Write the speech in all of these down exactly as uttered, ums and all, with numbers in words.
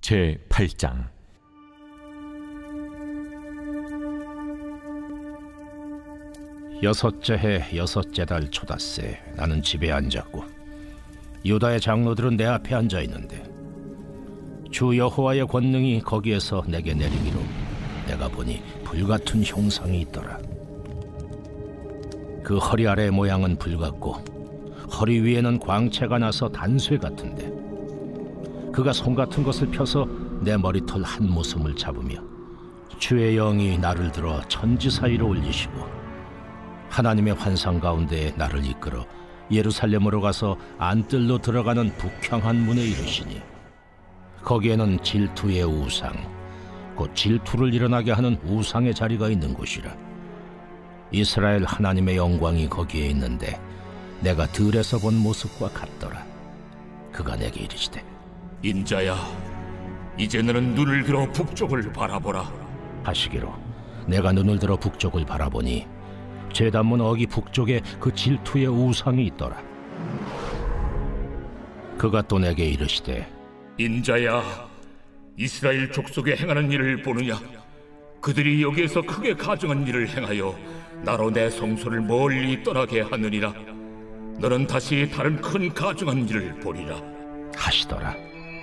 제팔 장. 여섯째 해 여섯째 달 초닷새 나는 집에 앉았고 유다의 장로들은 내 앞에 앉아 있는데 주 여호와의 권능이 거기에서 내게 내리기로 내가 보니 불같은 형상이 있더라. 그 허리 아래의 모양은 불같고 허리 위에는 광채가 나서 단쇠 같은데 그가 손 같은 것을 펴서 내 머리털 한 모섬을 잡으며 주의 영이 나를 들어 천지 사이로 올리시고 하나님의 환상 가운데 나를 이끌어 예루살렘으로 가서 안뜰로 들어가는 북향한 문에 이르시니 거기에는 질투의 우상 곧 질투를 일어나게 하는 우상의 자리가 있는 곳이라. 이스라엘 하나님의 영광이 거기에 있는데 내가 들에서 본 모습과 같더라. 그가 내게 이르시되 인자야, 이제 너는 눈을 들어 북쪽을 바라보라 하시기로 내가 눈을 들어 북쪽을 바라보니 제단문 어기 북쪽에 그 질투의 우상이 있더라. 그가 또 내게 이르시되 인자야, 이스라엘 족속에 행하는 일을 보느냐? 그들이 여기에서 크게 가증한 일을 행하여 나로 내 성소를 멀리 떠나게 하느니라. 너는 다시 다른 큰 가증한 일을 보리라 하시더라.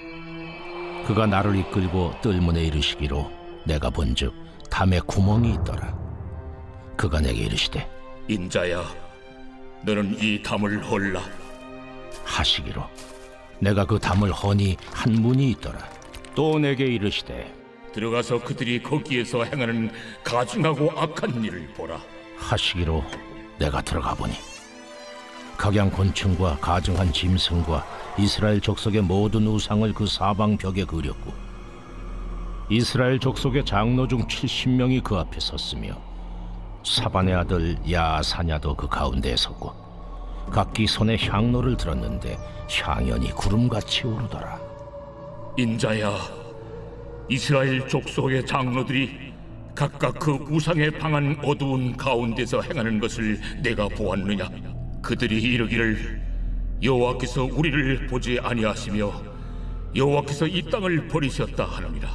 그가 나를 이끌고 뜰문에 이르시기로 내가 본즉 담에 구멍이 있더라. 그가 내게 이르시되 인자야, 너는 이 담을 헐라 하시기로 내가 그 담을 허니 한 문이 있더라. 또 내게 이르시되 들어가서 그들이 거기에서 행하는 가증하고 악한 일을 보라 하시기로 내가 들어가 보니 각양 곤충과 가증한 짐승과 이스라엘 족속의 모든 우상을 그 사방 벽에 그렸고 이스라엘 족속의 장로 중 칠십 명이 그 앞에 섰으며 사반의 아들 야사냐도 그 가운데에 섰고 각기 손에 향로를 들었는데 향연이 구름같이 오르더라. 인자야, 이스라엘 족속의 장로들이 각각 그 우상에 방한 어두운 가운데서 행하는 것을 내가 보았느냐? 그들이 이르기를 여호와께서 우리를 보지 아니하시며 여호와께서 이 땅을 버리셨다 하느니라.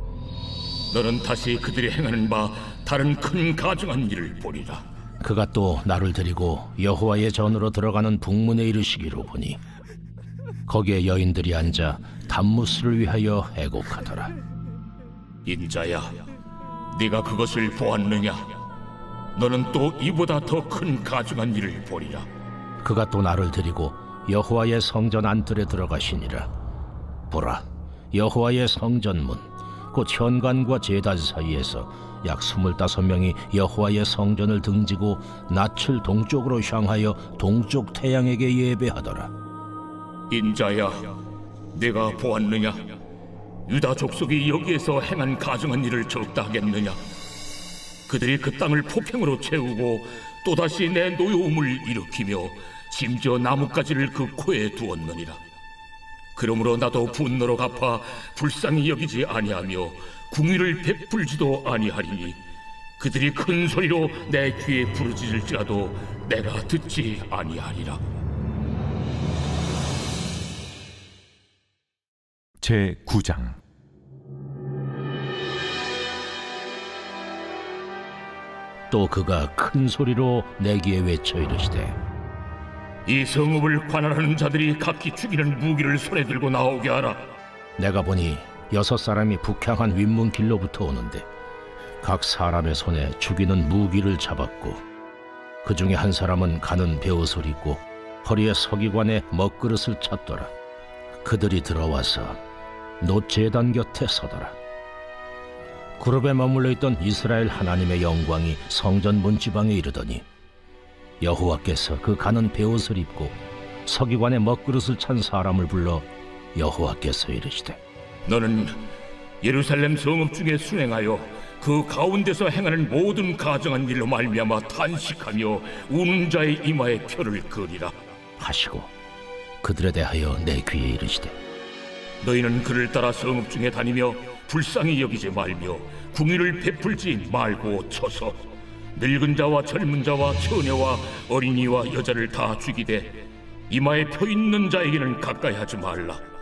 너는 다시 그들이 행하는 바 다른 큰 가증한 일을 보리라. 그가 또 나를 데리고 여호와의 전으로 들어가는 북문에 이르시기로 보니 거기에 여인들이 앉아 단무스를 위하여 애곡하더라. 인자야, 네가 그것을 보았느냐? 너는 또 이보다 더 큰 가증한 일을 보리라. 그가 또 나를 데리고 여호와의 성전 안뜰에 들어가시니라. 보라, 여호와의 성전문 곧 현관과 제단 사이에서 약 스물다섯 명이 여호와의 성전을 등지고 낯을 동쪽으로 향하여 동쪽 태양에게 예배하더라. 인자야, 내가 보았느냐? 유다 족속이 여기에서 행한 가증한 일을 적다 하겠느냐? 그들이 그 땅을 폭행으로 채우고 또다시 내 노여움을 일으키며 심지어 나뭇가지를 그 코에 두었느니라. 그러므로 나도 분노로 갚아 불쌍히 여기지 아니하며 궁의를 베풀지도 아니하리니 그들이 큰 소리로 내 귀에 부르짖을지라도 내가 듣지 아니하리라. 제구 장. 또 그가 큰 소리로 내 귀에 외쳐 이르시되 이 성읍을 관할하는 자들이 각기 죽이는 무기를 손에 들고 나오게 하라. 내가 보니 여섯 사람이 북향한 윗문길로부터 오는데 각 사람의 손에 죽이는 무기를 잡았고 그 중에 한 사람은 가는 베옷을 입고 허리에 서기관에 먹그릇을 찼더라. 그들이 들어와서 놋제단 곁에 서더라. 그룹에 머물러 있던 이스라엘 하나님의 영광이 성전 문지방에 이르더니 여호와께서 그 가는 베옷을 입고 서기관의 먹그릇을 찬 사람을 불러 여호와께서 이르시되 너는 예루살렘 성읍 중에 순행하여 그 가운데서 행하는 모든 가증한 일로 말미암아 탄식하며 우는 자의 이마에 표를 그리라 하시고 그들에 대하여 내 귀에 이르시되 너희는 그를 따라 성읍 중에 다니며 불쌍히 여기지 말며 궁의를 베풀지 말고 쳐서 늙은 자와 젊은 자와 처녀와 어린이와 여자를 다 죽이되 이마에 표 있는 자에게는 가까이 하지 말라.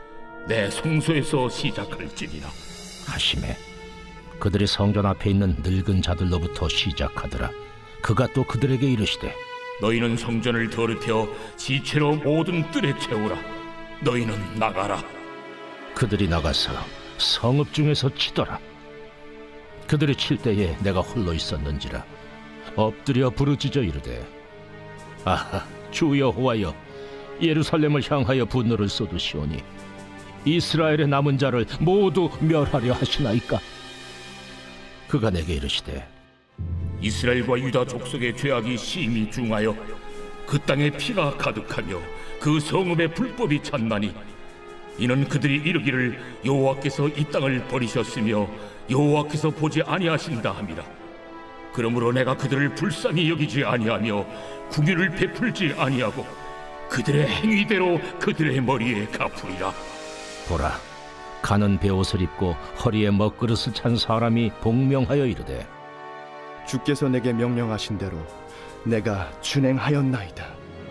내 성소에서 시작할지니라 하시매 그들이 성전 앞에 있는 늙은 자들로부터 시작하더라. 그가 또 그들에게 이르시되 너희는 성전을 더럽혀 지체로 모든 뜰에 채우라. 너희는 나가라. 그들이 나가서 성읍 중에서 치더라. 그들이 칠 때에 내가 홀로 있었는지라 엎드려 부르짖어 이르되 아하 주 여호와여 예루살렘을 향하여 분노를 쏟으시오니 이스라엘의 남은 자를 모두 멸하려 하시나이까. 그가 내게 이르시되 이스라엘과 유다 족속의 죄악이 심히 중하여 그 땅에 피가 가득하며 그 성읍에 불법이 찼나니 이는 그들이 이르기를 여호와께서 이 땅을 버리셨으며 여호와께서 보지 아니하신다 함이라. 그러므로 내가 그들을 불쌍히 여기지 아니하며 궁유를 베풀지 아니하고 그들의 행위대로 그들의 머리에 갚으리라. 보라 가는 베옷을 입고 허리에 먹그릇을 찬 사람이 복명하여 이르되 주께서 내게 명령하신 대로 내가 준행하였나이다.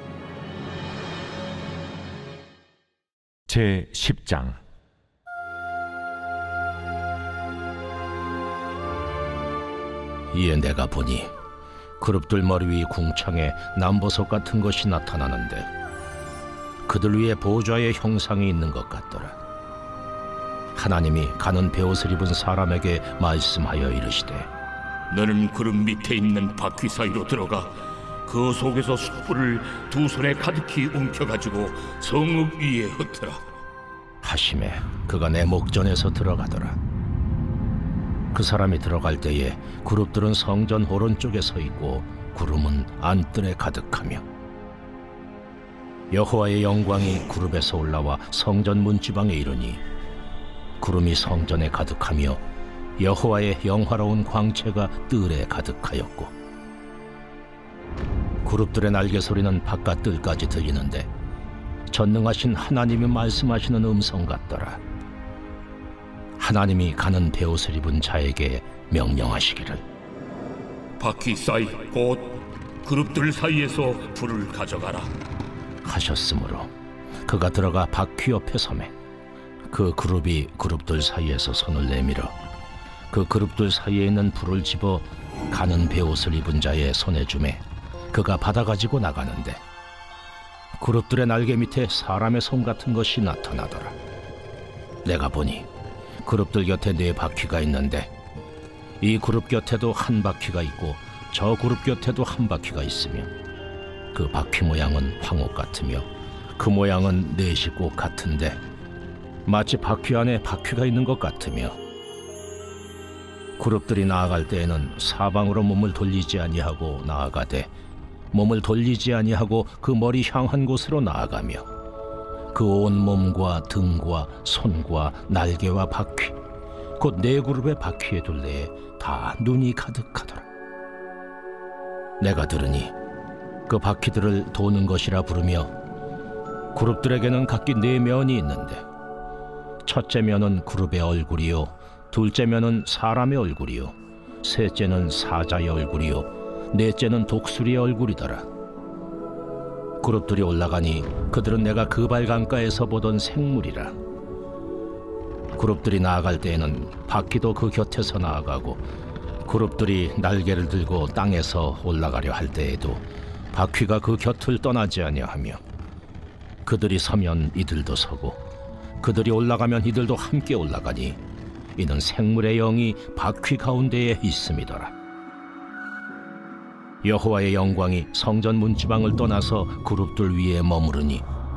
제십 장. 이에 내가 보니 그룹들 머리 위 궁창에 남보석 같은 것이 나타나는데 그들 위에 보좌의 형상이 있는 것 같더라. 하나님이 가는 베옷을 입은 사람에게 말씀하여 이르시되 너는 그룹 밑에 있는 바퀴 사이로 들어가 그 속에서 숯불을 두 손에 가득히 움켜가지고 성읍 위에 흩어라 하시매 그가 내 목전에서 들어가더라. 그 사람이 들어갈 때에 그룹들은 성전 오른쪽에 서 있고 구름은 안뜰에 가득하며 여호와의 영광이 그룹에서 올라와 성전 문지방에 이르니 구름이 성전에 가득하며 여호와의 영화로운 광채가 뜰에 가득하였고 그룹들의 날개 소리는 바깥 뜰까지 들리는데 전능하신 하나님이 말씀하시는 음성 같더라. 하나님이 가는 베옷을 입은 자에게 명령하시기를 바퀴 사이 곧 그룹들 사이에서 불을 가져가라 하셨으므로 그가 들어가 바퀴 옆에 서매 그 그룹이 그룹들 사이에서 손을 내밀어 그 그룹들 사이에 있는 불을 집어 가는 베옷을 입은 자의 손에 주매 그가 받아가지고 나가는데 그룹들의 날개 밑에 사람의 손 같은 것이 나타나더라. 내가 보니 그룹들 곁에 네 바퀴가 있는데 이 그룹 곁에도 한 바퀴가 있고 저 그룹 곁에도 한 바퀴가 있으며 그 바퀴 모양은 황옥 같으며 그 모양은 넷이 꼭 같은데 마치 바퀴 안에 바퀴가 있는 것 같으며 그룹들이 나아갈 때에는 사방으로 몸을 돌리지 아니하고 나아가되 몸을 돌리지 아니하고 그 머리 향한 곳으로 나아가며 그 온 몸과 등과 손과 날개와 바퀴 곧 네 그룹의 바퀴의 둘레에 다 눈이 가득하더라. 내가 들으니 그 바퀴들을 도는 것이라 부르며 그룹들에게는 각기 네 면이 있는데 첫째 면은 그룹의 얼굴이요 둘째 면은 사람의 얼굴이요 셋째는 사자의 얼굴이요 넷째는 독수리의 얼굴이더라. 그룹들이 올라가니 그들은 내가 그발 강가에서 보던 생물이라. 그룹들이 나아갈 때에는 바퀴도 그 곁에서 나아가고 그룹들이 날개를 들고 땅에서 올라가려 할 때에도 바퀴가 그 곁을 떠나지 아니하며 그들이 서면 이들도 서고 그들이 올라가면 이들도 함께 올라가니 이는 생물의 영이 바퀴 가운데에 있음이더라. 여호와의 영광이 성전 문지방을 떠나서 그룹들 위에 머무르니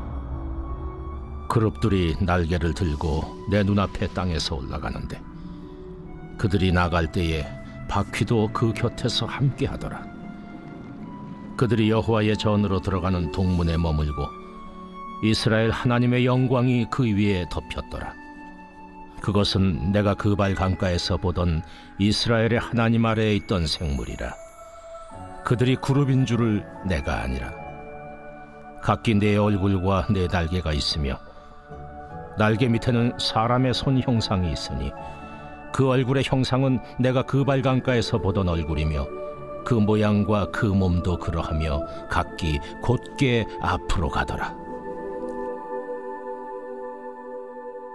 그룹들이 날개를 들고 내 눈앞에 땅에서 올라가는데 그들이 나갈 때에 바퀴도 그 곁에서 함께 하더라. 그들이 여호와의 전으로 들어가는 동문에 머물고 이스라엘 하나님의 영광이 그 위에 덮였더라. 그것은 내가 그발 강가에서 보던 이스라엘의 하나님 아래에 있던 생물이라. 그들이 그룹인 줄을 내가 아니라. 각기 네 얼굴과 네 날개가 있으며 날개 밑에는 사람의 손 형상이 있으니 그 얼굴의 형상은 내가 그발 강가에서 보던 얼굴이며 그 모양과 그 몸도 그러하며 각기 곧게 앞으로 가더라.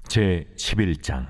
제십일 장.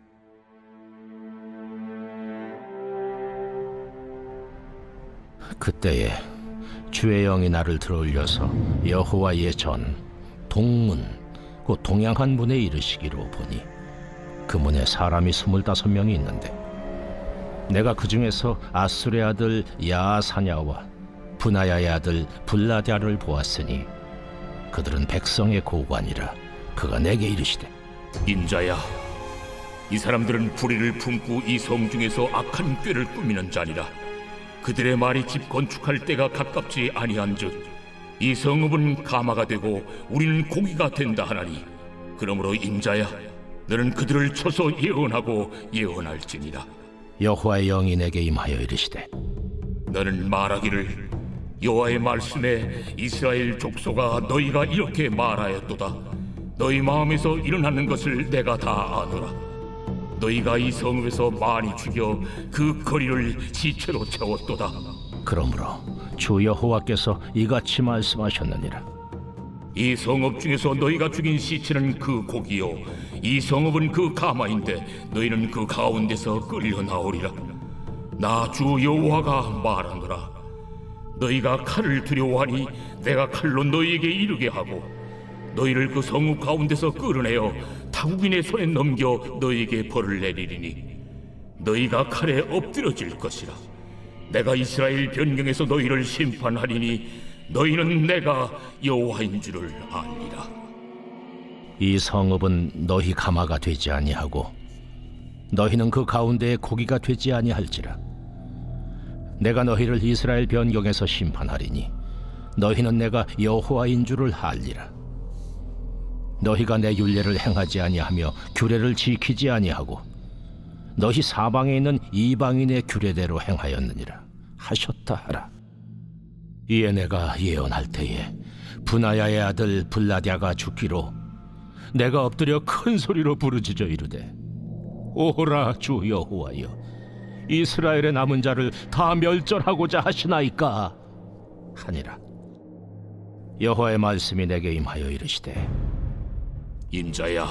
그때에 주의 영이 나를 들어올려서 여호와의 전 동문 곧 동양한 문에 이르시기로 보니 그 문에 사람이 스물다섯 명이 있는데 내가 그 중에서 아술의 아들 야사냐와 분하야의 아들 블라랴를 보았으니 그들은 백성의 고관이라. 그가 내게 이르시되 인자야, 이 사람들은 불의를 품고 이 성 중에서 악한 꾀를 꾸미는 자니라. 그들의 말이 집 건축할 때가 가깝지 아니한즉 이 성읍은 가마가 되고 우리는 고기가 된다 하나니, 그러므로 인자야, 너는 그들을 쳐서 예언하고 예언할지니라. 여호와의 영이 내게 임하여 이르시되 너는 말하기를, 여호와의 말씀에 이스라엘 족속아, 너희가 이렇게 말하였도다. 너희 마음에서 일어나는 것을 내가 다 아노라. 너희가 이 성읍에서 많이 죽여 그 거리를 시체로 채웠도다. 그러므로 주 여호와께서 이같이 말씀하셨느니라. 이 성읍 중에서 너희가 죽인 시체는 그 고기요, 이 성읍은 그 가마인데 너희는 그 가운데서 끌려 나오리라. 나 주 여호와가 말하노라. 너희가 칼을 두려워하니 내가 칼로 너희에게 이르게 하고 너희를 그 성읍 가운데서 끌어내어 타국인의 손에 넘겨 너희에게 벌을 내리리니 너희가 칼에 엎드려질 것이라. 내가 이스라엘 변경에서 너희를 심판하리니 너희는 내가 여호와인 줄을 알리라. 이 성읍은 너희 가마가 되지 아니하고 너희는 그 가운데에 고기가 되지 아니할지라. 내가 너희를 이스라엘 변경에서 심판하리니 너희는 내가 여호와인 줄을 알리라. 너희가 내 율례를 행하지 아니하며 규례를 지키지 아니하고 너희 사방에 있는 이방인의 규례대로 행하였느니라 하셨다 하라. 이에 내가 예언할 때에 분하야의 아들 블라랴가 죽기로 내가 엎드려 큰 소리로 부르짖어 이르되 오라 주 여호와여, 이스라엘의 남은 자를 다 멸절하고자 하시나이까 하니라. 여호와의 말씀이 내게 임하여 이르시되 인자야,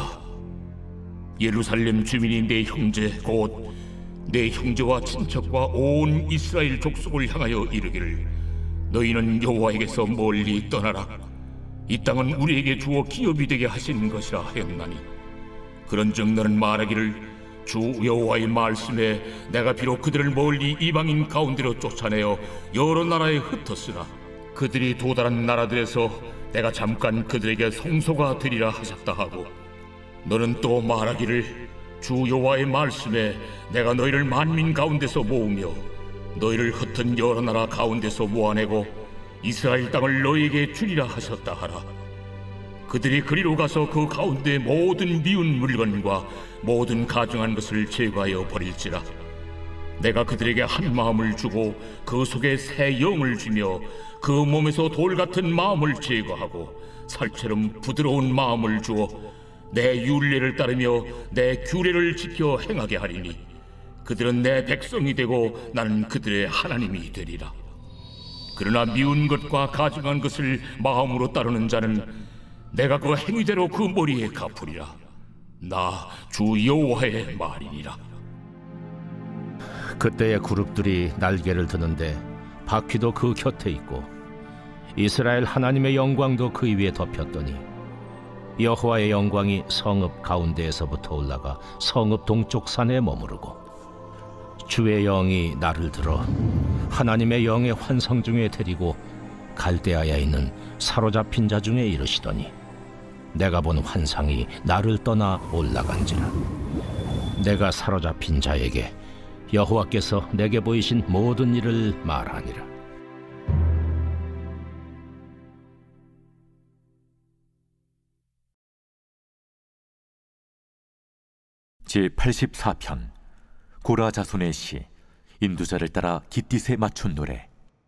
예루살렘 주민이 내 형제 곧 내 형제와 친척과 온 이스라엘 족속을 향하여 이르기를, 너희는 여호와에게서 멀리 떠나라. 이 땅은 우리에게 주어 기업이 되게 하신 것이라 하였나니, 그런즉 너는 말하기를, 주 여호와의 말씀에 내가 비록 그들을 멀리 이방인 가운데로 쫓아내어 여러 나라에 흩었으나 그들이 도달한 나라들에서 내가 잠깐 그들에게 성소가 되리라 하셨다 하고, 너는 또 말하기를, 주 여호와의 말씀에 내가 너희를 만민 가운데서 모으며 너희를 흩은 여러 나라 가운데서 모아내고 이스라엘 땅을 너희에게 주리라 하셨다 하라. 그들이 그리로 가서 그 가운데 모든 미운 물건과 모든 가증한 것을 제거하여 버릴지라. 내가 그들에게 한 마음을 주고 그 속에 새 영을 주며 그 몸에서 돌 같은 마음을 제거하고 살처럼 부드러운 마음을 주어 내 율례를 따르며 내 규례를 지켜 행하게 하리니 그들은 내 백성이 되고 나는 그들의 하나님이 되리라. 그러나 미운 것과 가증한 것을 마음으로 따르는 자는 내가 그 행위대로 그 머리에 갚으리라. 나 주 여호와의 말이니라. 그때의 그룹들이 날개를 드는데 바퀴도 그 곁에 있고 이스라엘 하나님의 영광도 그 위에 덮였더니 여호와의 영광이 성읍 가운데에서부터 올라가 성읍 동쪽 산에 머무르고 주의 영이 나를 들어 하나님의 영의 환상 중에 데리고 갈대아에 있는 사로잡힌 자 중에 이르시더니 내가 본 환상이 나를 떠나 올라간지라. 내가 사로잡힌 자에게 여호와께서 내게 보이신 모든 일을 말하니라. 제팔십사 편 고라 자손의 시. 인두자를 따라 깃딧에 맞춘 노래.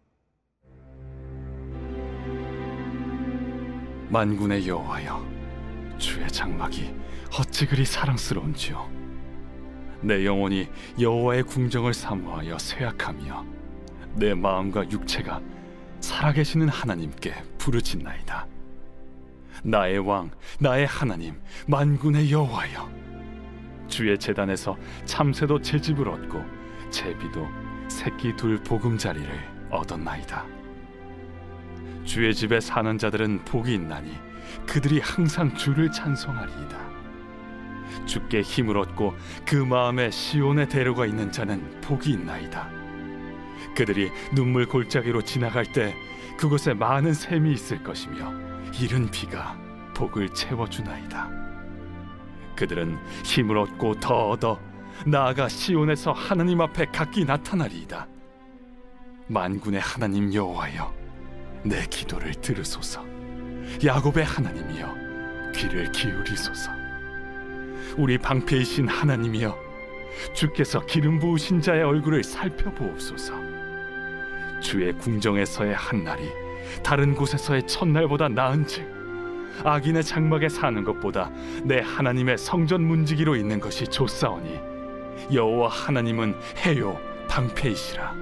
만군의 여호와여, 주의 장막이 어찌 그리 사랑스러운지요. 내 영혼이 여호와의 궁정을 사모하여 쇠약하며 내 마음과 육체가 살아계시는 하나님께 부르짖나이다. 나의 왕, 나의 하나님, 만군의 여호와여, 주의 제단에서 참새도 제 집을 얻고 제비도 새끼 둘 보금자리를 얻었나이다. 주의 집에 사는 자들은 복이 있나니 그들이 항상 주를 찬송하리이다. 주께 힘을 얻고 그 마음에 시온의 대로가 있는 자는 복이 있나이다. 그들이 눈물 골짜기로 지나갈 때 그곳에 많은 샘이 있을 것이며 이른 비가 복을 채워주나이다. 그들은 힘을 얻고 더 얻어 나아가 시온에서 하나님 앞에 각기 나타나리이다. 만군의 하나님 여호와여, 내 기도를 들으소서. 야곱의 하나님이여, 귀를 기울이소서. 우리 방패이신 하나님이여, 주께서 기름 부으신 자의 얼굴을 살펴보옵소서. 주의 궁정에서의 한날이 다른 곳에서의 첫날보다 나은즉 악인의 장막에 사는 것보다 내 하나님의 성전 문지기로 있는 것이 좋사오니 여호와 하나님은 해요 방패이시라.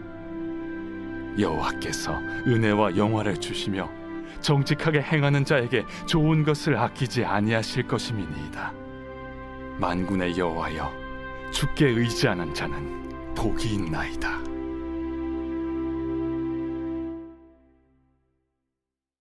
여호와께서 은혜와 영화를 주시며 정직하게 행하는 자에게 좋은 것을 아끼지 아니하실 것임이니이다. 만군의 여호와여, 주께 의지하는 자는 복이 있나이다.